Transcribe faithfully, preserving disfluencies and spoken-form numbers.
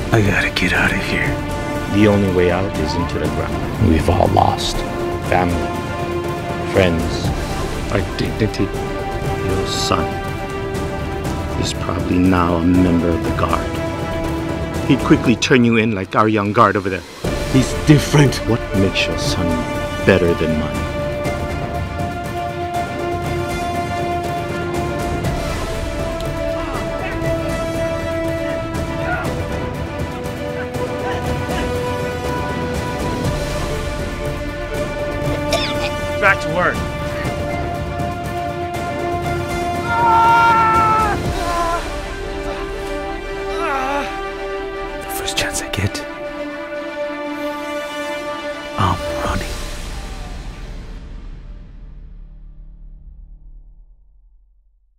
I gotta get out of here. The only way out is into the ground. We've all lost. Family, friends, our dignity. Your son is probably now a member of the guard. He'd quickly turn you in like our young guard over there. He's different. What makes your son better than mine?